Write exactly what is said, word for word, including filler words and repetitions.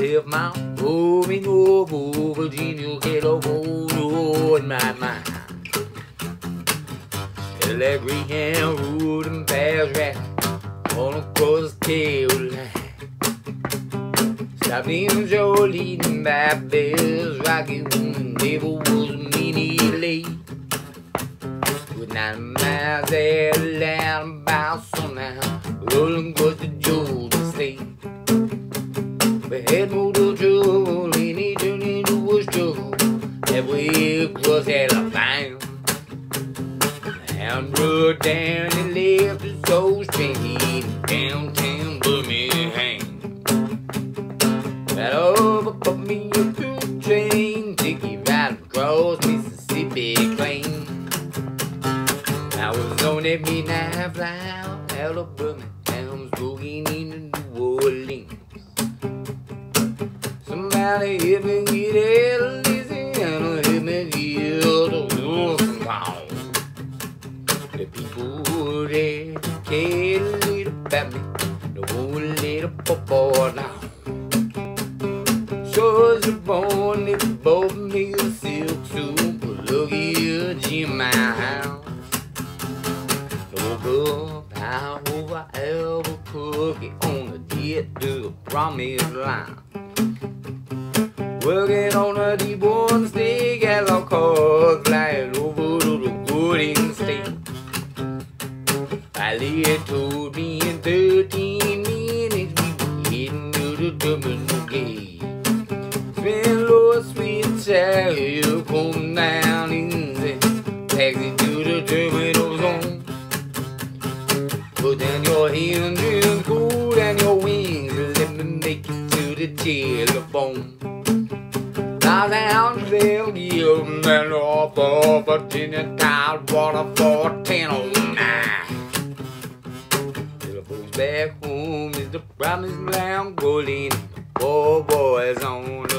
left my home in Louisville, Virginia, California in my mind. Till that Greyhound road and fast ride all across the tail line. Stopped in Jolene by Bells Rocky, never was a minute late. With nine miles there loud about sundown, rolling across the Georgia state. We had more trouble and it turned into a struggle halfway across Alabama. Hound rode down and left us so stranded in downtown Birmingham. Right over above me a through train, take you right across Mississippi plain. I was on that midnight flight out of Birmingham, smoking into New Orleans. Somebody help me get out of Louisiana, help me get out of Wilson town. The people there cared a little about me, no one little papa now. So as a born, they bought me a silk suit, but look here, in my house. Woke up out over Albuquerque on a jet to the promised land. Working on a deep one stick as I called, flying over to the Golden State. Pilot told me in thirteen minutes we were heading to the terminal gate. Spin low, sweet child, come down easy, taxi to the terminal zone. Put down your engine, cool down your wings, and let me make it to the telephone. Now down to Belgium and off of Virginia, Tidewater for ten oh nine. Telephone's back home is the promised land, golden, four boys on